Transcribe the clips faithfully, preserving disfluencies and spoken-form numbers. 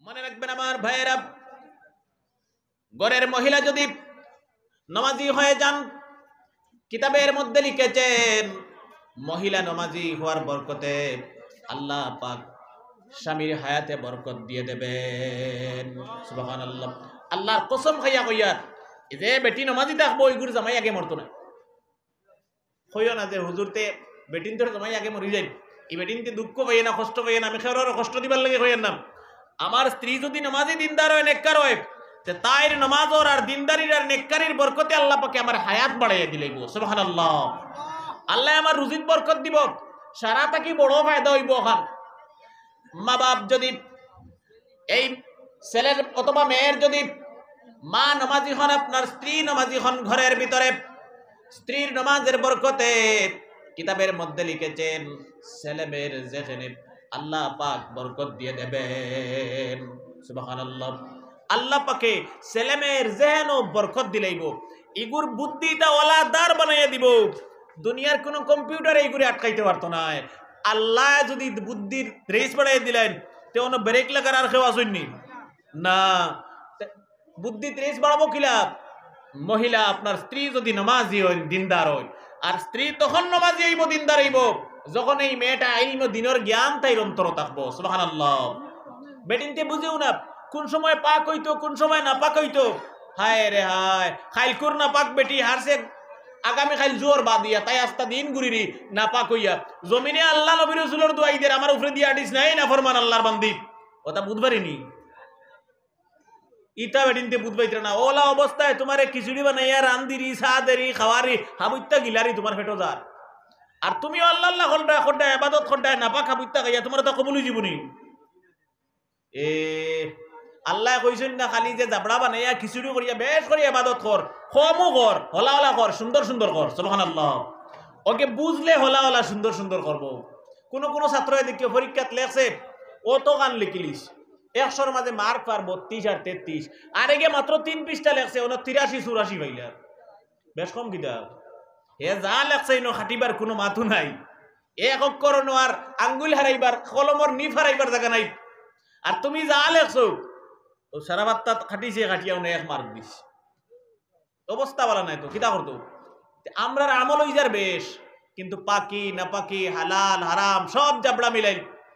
মনে রাখবেন আমার ভাইয়েরা, ঘরের মহিলা যদি নামাজি হয়ে যান, কিতাবের মধ্যে লিখেছেন মহিলা নামাজি হওয়ার বরকতে আল্লাহ পাক স্বামীর হায়াতে বরকত দিয়ে দেবেন। সুবহানাল্লাহ। আল্লাহর কসম খাইয়া কইয়া, এই যে বেটি নামাজি থাকবো ওইগুর জামাই আগে মরতো না। কইও না যে হুজুরতে বেটিন তোর জামাই আগে মরি যাই, এই বেটিনতে দুঃখ পাইয়ে না, কষ্ট পাইয়ে না, আমি খেয়ার কষ্ট দিবার লাগে কইয়ের নাম। আমার স্ত্রী যদি নামাজি দিনদার হয়, নেককার হয়, তাইর নামাজর আর দিনদারির আর নেককারির বরকতে আল্লাহ পাকে আমার হায়াত বাড়াইয়া দিলেইব। সুবহানাল্লাহ। আল্লাহ আমার রুজিত বরকত দিব, সারা থাকি বড় ফায়দা হইব। ওখান মা বাপ যদি, এই ছেলের অথবা মেয়ের যদি মা নামাজি হন, আপনার স্ত্রী নামাজি হন, ঘরের ভিতরে স্ত্রীর নামাজের বরকতে কিতাবের মধ্যে লিখেছেন ছেলে মেয়ের যেখানে আল্লাহ পাক বরকত দিয়ে দেবেন। সুবহানাল্লাহ। আল্লাহ পাকে ছেলে মেয়ের যেন বরকত দিলেইব, ইগুর বুদ্ধিটা ওলাদার বানাইয়া দিব। দুনিয়ার কোন কম্পিউটার এইগুলি আটকাইতে পারতো না। আল্লাহ যদি বুদ্ধির রেস বাড়াই দিলেন, তো কোনো ব্রেক লাগার আর কেউ আসেননি না। বুদ্ধির রেস বাড়াবো কিলা? মহিলা আপনার স্ত্রী যদি নামাজি হয়, দিনদার হয়, আর স্ত্রী তখন নামাজি হইব, দিনদার হইব যখন এই মেয়েটা ইলম দিনের জ্ঞান তাইর অন্তর থাকবো। সুবহানাল্লাহ। বেটিনতে বুঝেও না কোন সময় পাক হইতো, কোন সময় না পাক হইতো। হায় রে হায়, খাইলকুর না পাক বেটি হারছে আগামী খাইল জোর বাদিয়া, তাই আস্তা দিন গুরিরি না পাক হইয়া জমিনে আল্লাহ নবীর রাসূলের দোয়াই দের আমার উপরে দিয়া দিস নাই না ফরমান আল্লাহর বান্দি। ওটা বুঝবারিনি ইটা বেটিনতে বুঝবাইতে না। ওলা অবস্থায় তোমারে খিচুড়ি বানাইয়া রান্দিরি সাদেরি খাওয়ারি হাবুইতা গিলারি তোমার পেটো যার, আর তুমি আল্লাহ আল্লাহ খন্ডায় খন্ডায় ইবাদত খন্ডায় নাপাক হাবুইতা খাইয়া তোমার তো কবুল জীবনী। এ আল্লাহ কইছেন না খালি যে জাবড়া বানাইয়া খিচুড়ি করিয়া বেশ করে ইবাদত কর, কমও কর, হলা হলা কর, সুন্দর সুন্দর কর। সুবহানাল্লাহ। ওকে বুঝলে হলা হলা সুন্দর সুন্দর করব। কোন কোন ছাত্র দেখি পরীক্ষাত লেখছে ও তো গান লিখিলিস, একশোর মাঝে মার্ক পার বত্রিশ আর তেত্রিশ, আর এগে মাত্র তিন পৃষ্ঠা লেখছে ওনার তিরাশি চুরাশি পাইলার। বেশ কম কিতা হে যা লেখছে ইনো খাটিবার কোনো মাথু নাই। এক অক্ষর আর আঙ্গুল হারাইবার, কলমর নিফ হারাইবার জায়গা নাই। আর তুমি যা লেখছো ও সারা বাত্তা খাটিছে, খাটিয়াও না এক মার্ক দিস। অবস্থা বলা নাই তো কিতা করতো। আমরা আমল হইজার বেশ, কিন্তু পাকি না পাকি, হালাল হারাম সব জাবড়া মিলাই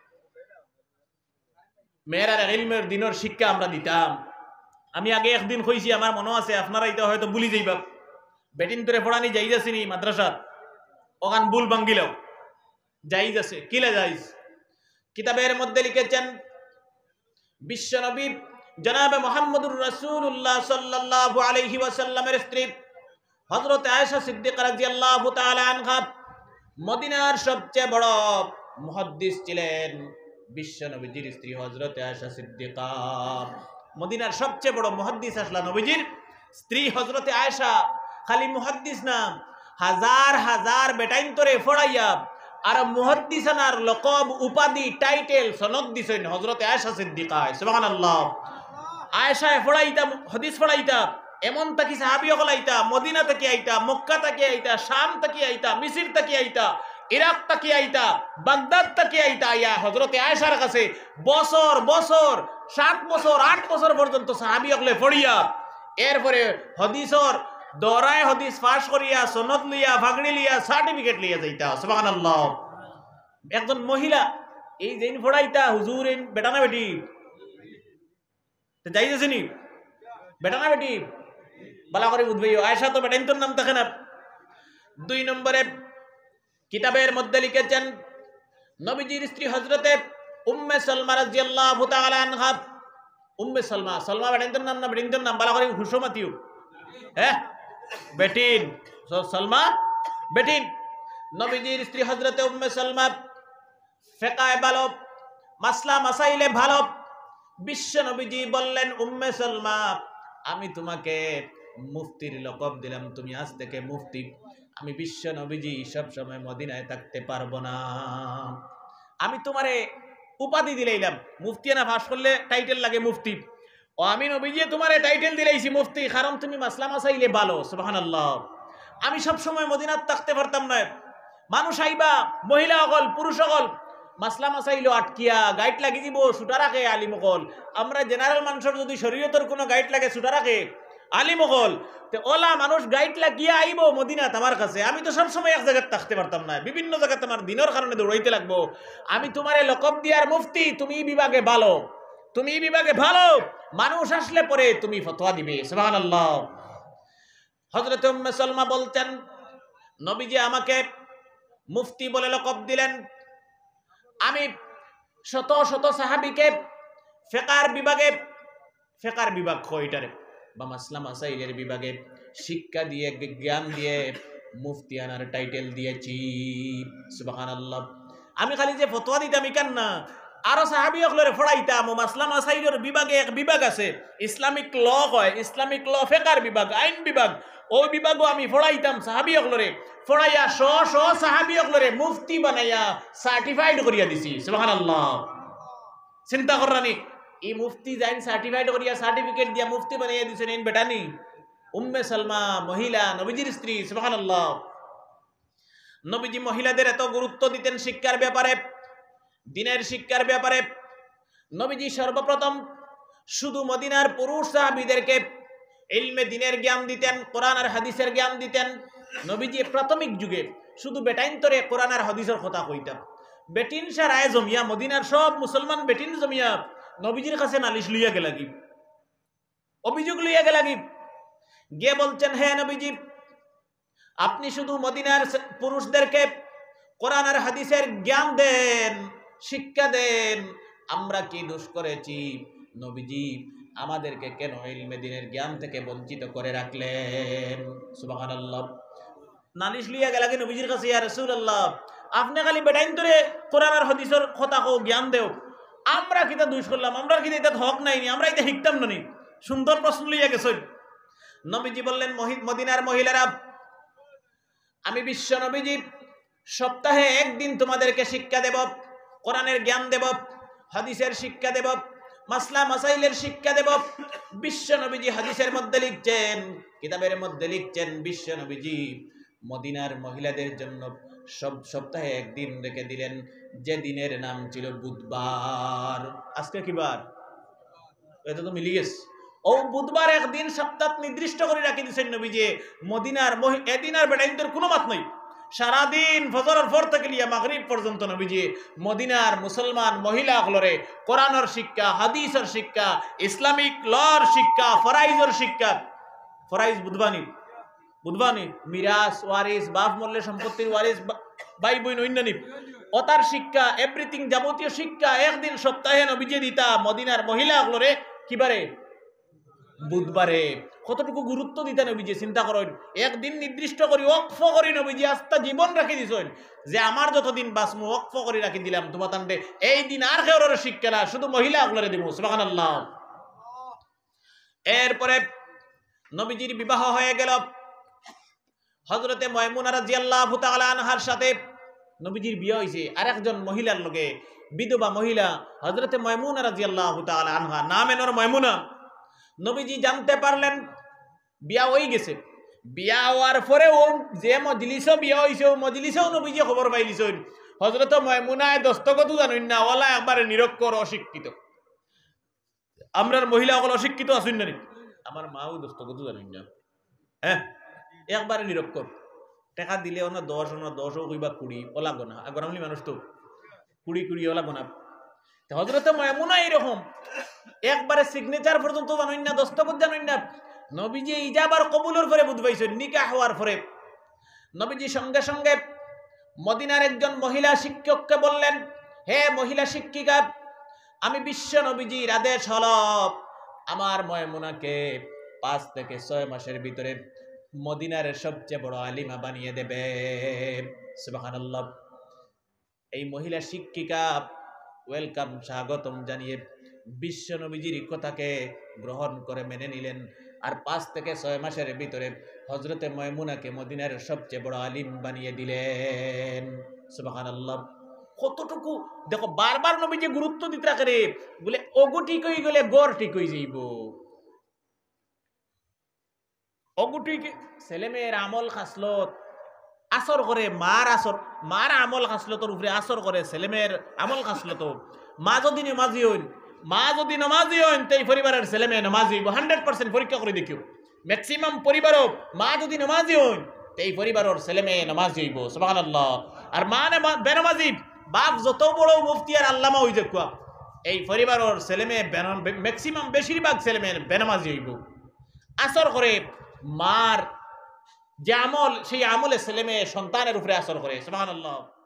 মেয়েরা ইলমের দিনের শিক্ষা আমরা দিতাম। আমি আগে একদিন কইছি, আমার মনে আছে, আপনারা এটা হয়তো ভুলি যাইবা। বেটিন তোরে পড়ানি যাই যাচ্ছিনি মাদ্রাসাত, ওখান ভুল ভাঙ্গিলেও যাইজ আছে, কিলা যাইজ। কিতাবের মধ্যে লিখেছেন বিশ্বনবী জনাবে মুহাম্মদুর রাসূলুল্লাহ সাল্লাল্লাহু আলাইহি ওয়াসাল্লামের স্ত্রী হযরত আয়েশা সিদ্দিকা রাদিয়াল্লাহু তাআলা আনহা মদিনার সবচেয়ে বড় মুহাদ্দিস ছিলেন। বিশ্বনবীজির স্ত্রী হযরত আয়েশা সিদ্দিকা, মদিনার সবচেয়ে বড় মুহাদ্দিস আসলা নবীজির স্ত্রী হযরত আয়েশা। খালি মুহাদ্দিস না, হাজার হাজার বেটাইন তোরে ফড়াইয়া আর মুহাদ্দিসানার লকব উপাধি টাইটেল সনদ দিছেন হযরত আয়েশা সিদ্দিকা। সুবহানাল্লাহ। আয়েশা ফড়াইতা হাদিস ফড়াইতা, এমন তাকি সাহাবী হল আইতা, মদিনা থেকে আইতা, মক্কা থেকে আইতা, শাম থেকে আইতা, মিসর থেকে আইতা, ইরাক থেকে আইতা, বাগদাদ থেকে আইতা, আইয়া হযরত আয়েশার কাছে বছর বছর সাত বছর আট বছর পর্যন্ত সাহাবী হলে ফড়িয়া এরপরে হাদিসর দরায় হাদিস পাশ করিয়া সনদ লিয়া ফাগড়ি লিয়া সার্টিফিকেট লিয়া যাইতা। সুবহানাল্লাহ। একজন মহিলা এই যেন ফড়াইতা হুজুর এই বেটা না বেটি যাই যাচ্ছেনি, বেটা না বেটি বালা করে বুঝবে। আয়েশা তো বেটাইন তোর নাম থাকে না। দুই নম্বরে কিতাবের মধ্যে লিখেছেন নবীজির স্ত্রী হযরতে উম্মে সালমা রাদিয়াল্লাহু তাআলা আনহা। উম্মে সালমা, সালমা বেটাইন তোর নাম না বেটিন তোর নাম, বালা করে হুসমাতিও হ্যাঁ বেটিন, সালমা বেটিন। নবীজির স্ত্রী হযরতে উম্মে সালমা ফিকহে ভালো, মাসলা মাসাইলে ভালো। বিশ্ব নবীজি বললেন উম্মে সালমা, আমি তোমাকে মুফতির লকব দিলাম, তুমি আজ থেকে মুফতি। আমি বিশ্ব নবীজি সব সময় মদিনায় থাকতে পারবো না, আমি তোমারে উপাধি দিলাইলাম। মুফতিয়ানা পাস করলে টাইটেল লাগে মুফতি, ও আমি নবীজি তোমারে টাইটেল দিলাইছি মুফতি, কারণ তুমি মাসলা মাসাইলে ভালো। সুবহানাল্লাহ। আমি সব সময় মদিনাত থাকতে পারতাম না, মানুষ আইবা, মহিলা সকল পুরুষ সকল মাসলা মাসাইলো আটকিয়া গাইড লাগি দিব ছুটা রাখে আলিমকল আমরা জেনারেল মানুষের যদি শরীয়তের কোনো গাইড লাগে ছুটা রাখে আলিমকল তে ওলা মানুষ গাইড লাগিয়া আইব মদিনাত আমার কাছে আমি তো সবসময় এক জায়গায় থাকতে পারতাম না বিভিন্ন জায়গায় আমার দিনের কারণে দৌড়াইতে লাগবো আমি তোমারে লকব দিয়ার মুফতি তুমি বিভাগে ভালো তুমি বিভাগে ভালো মানুষ আসলে পরে তুমি ফতোয়া দিবে সুবহানাল্লাহ। হযরত উম্মে সালমা বলতেন নবীজি আমাকে মুফতি বলে লকব দিলেন আমি শত শত সাহাবীকে ফিকহের বিভাগে ফিকহের বিভাগ কয়টারে বা মাসলা মাসাইলের বিভাগে শিক্ষা দিয়ে জ্ঞান দিয়ে মুফতি আনার টাইটেল দিয়েছি সুবহানাল্লাহ। আমি খালি যে ফতোয়া দিতাম কেন না আরো সাহাবী হলরে পড়াইতাম ও মাসলা মাসাইলের বিভাগে এক বিভাগ আছে ইসলামিক ল হয় ইসলামিক ল ফিকহের বিভাগ আইন বিভাগ ওই বিভাগও আমি পড়াইতাম সাহাবী হলরে পড়াইয়া শ শ সাহাবী হলরে মুফতি বানাইয়া সার্টিফাইড করিয়া দিছি সুবহানাল্লাহ। চিন্তা কররানি এই মুফতি জাইন সার্টিফাইড করিয়া সার্টিফিকেট দিয়া মুফতি বানাইয়া দিছেন ইন বেটানি উম্মে সালমা মহিলা নবীজির স্ত্রী সুবহানাল্লাহ। নবীজি মহিলাদের এত গুরুত্ব দিতেন শিক্ষার ব্যাপারে দিনের শিক্ষার ব্যাপারে নবীজি সর্বপ্রথম শুধু মদিনার পুরুষ সাহাবীদেরকে ইলমে দিনের জ্ঞান দিতেন কোরআন আর হাদিসের জ্ঞান দিতেন। নবীজি প্রাথমিক যুগে শুধু বেটাইন্তরে কোরআন আর হাদিসের কথা কইতাম বেটিন সারায় জমিয়া মদিনার সব মুসলমান বেটিন জমিয়া নবীজির কাছে নালিশ লইয়া গেলাগি অভিযোগ লইয়া গেলাগি গিয়ে বলছেন হে নবীজি আপনি শুধু মদিনার পুরুষদেরকে কোরআন আর হাদিসের জ্ঞান দেন শিক্ষা দেন আমরা কি দোষ করেছি নবীজি আমাদেরকে কেন ইলমে দিনের জ্ঞান থেকে বঞ্চিত করে রাখলেন সুবহানাল্লাহ। নালিশ লিয়া গেলাগে নবীজির কাছে ইয়া রাসূলুল্লাহ আপনি খালি বেটাইন ধরে কোরআন আর হাদিসের কথা কও জ্ঞান দেও আমরা কিতা দোষ করলাম আমরা কি এটা হক নাইনি আমরা এটা শিখতাম না নি সুন্দর প্রশ্ন লিয়া গেছেন। নবীজি বললেন মদিনার মহিলারা আমি বিশ্ব নবীজি সপ্তাহে একদিন তোমাদেরকে শিক্ষা দেব কোরআনের জ্ঞান দেব হাদিসের শিক্ষা দেব মাসলা মাসাইলের শিক্ষা দেব। বিশ্ব নবীজি হাদিসের মধ্যে লিখছেন কিতাবের মধ্যে লিখছেন বিশ্ব নবীজি মদিনার মহিলাদের জন্য সব সপ্তাহে একদিন রেখে দিলেন যে দিনের নাম ছিল বুধবার। আজকে কি বার এটা তো মিলি গেছে ও বুধবার একদিন সপ্তাহ নির্দিষ্ট করে রাখি দিয়েছেন নবীজি মদিনার এদিন আর বেটাইনদের কোনো মাত নাই সারাদিন ফজরের পর থেকে লিয়া মাগরিব পর্যন্ত নবীজি মদিনার মুসলমান মহিলা হলরে কোরআনের শিক্ষা হাদিসের শিক্ষা ইসলামিক লর শিক্ষা ফরাইজের শিক্ষা ফরাইজ বুধবানি বুধবানি মিরাস ওয়ারিস বাপ মরলে সম্পত্তির ওয়ারিস ভাই বোন অন্যান্য ওতার শিক্ষা এভরিথিং যাবতীয় শিক্ষা একদিন সপ্তাহে নবীজি দিতা মদিনার মহিলা হলরে কিবারে বুধবারে। কতটুকু গুরুত্ব দিতে নবীজি চিন্তা করেন একদিন নির্দিষ্ট করি ওয়াকফ করি নবীজি আস্থা জীবন রাখি দিছেন যে আমার যতদিন বাসমু ওয়াকফ করে রাখি দিলাম তোমার তান্ডে এই দিন আর কেউর শিক্ষা না শুধু মহিলা গুলোরে দিব সুবহানাল্লাহ। এরপরে নবীজির বিবাহ হয়ে গেল হযরতে মায়মুনা রাদিয়াল্লাহু তাআলা আনহার সাথে নবীজির বিয়ে হইছে আরেকজন মহিলার লগে বিধবা মহিলা হযরতে মায়মুনা রাদিয়াল্লাহু তাআলা আনহা নাম এনর মায়মুনা। নবীজি জানতে পারলেন বিয়া হয়ে গেছে বিয়া হওয়ার পরে ও যে মজলিসও বিয়া হয়েছে ও মজলিসেও নবীজি খবর পাইলিছেন হযরত মায়মুনায় দস্তখত জানেন না ওলা একবারে নিরক্ষর অশিক্ষিত আমরার মহিলা সকল অশিক্ষিত আছেন না আমার মাও দস্তখত জানেন না হ্যাঁ একবারে নিরক্ষর টাকা দিলে ওনা দশ ওনা দশও কইবা কুড়ি ওলা গোনা আগরামলি মানুষ তো কুড়ি কুড়ি ওলা গোনা হযরত মায়মুনা এরকম একবারে সিগনেচার পর্যন্ত জানেন না দস্তখত জানেন না নবীজি ইজাবার কবুলের পরে বুঝ পাইছেন নিকাহ হওয়ার পরে নবীজি সঙ্গে সঙ্গে মদিনার একজন মহিলা শিক্ষককে বললেন হে মহিলা শিক্ষিকা আমি বিশ্ব নবীজির আদেশ হলো আমার মায়মুনাকে পাঁচ থেকে ছয় মাসের ভিতরে মদিনার সবচেয়ে বড় আলিমা বানিয়ে দেবে সুবহানাল্লাহ। এই মহিলা শিক্ষিকা ওয়েলকাম স্বাগতম জানিয়ে বিশ্ব নবীজির কথাকে গ্রহণ করে মেনে নিলেন আর পাঁচ থেকে ছয় মাসের ভিতরে হযরতে মায়মুনাকে মদিনার সবচেয়ে বড় আলিম বানিয়ে দিলেন সুবহানাল্লাহ। কতটুকু দেখো বারবার নবীজি গুরুত্ব দিতে রাখে রে বলে ওগো ঠিক হয়ে গেলে গড় ঠিক হয়ে যাইব অগো ঠিক ছেলে মেয়ের আমল খাসলত আসর করে মার আসর মার আমল খাসলতর উপরে আসর করে ছেলেমেয়ের আমল খাসলত মা যদি নমাজি হইন মা যদি নমাজি হইন তো এই পরিবারের ছেলেমেয়ে নমাজি হইব হান্ড্রেড পার্সেন্ট পরীক্ষা করে দেখিও ম্যাক্সিমাম পরিবারও মা যদি নমাজি হইন তো এই পরিবারের ছেলেমেয়ে নমাজি হইব সুবহানাল্লাহ। আর মা বেনমাজি বাপ যত বড় মুফতি আর আল্লামা হই যে কুয়া এই পরিবারের ছেলেমেয়ে ম্যাক্সিমাম বেশিরভাগ ছেলেমেয়ে বেনমাজি হইব। আসর করে মার যে আমল সেই আমলে ছেলে মেয়ে সন্তানের উপরে আসর করে সুবহানাল্লাহ।